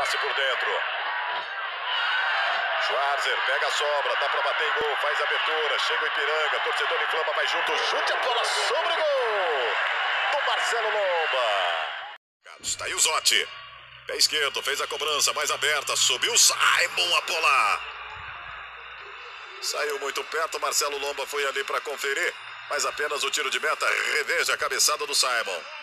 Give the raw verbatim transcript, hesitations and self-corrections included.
passe por dentro. Schwarzer pega a sobra, dá pra bater em gol, faz abertura, chega o Ipiranga, torcedor inflama, vai junto, chute a bola sobre o gol do Marcelo Lomba. Está aí o Zotti. Pé esquerdo, fez a cobrança mais aberta, subiu Simon a bola. Saiu muito perto, Marcelo Lomba foi ali para conferir, mas apenas o tiro de meta. Reveja a cabeçada do Simon.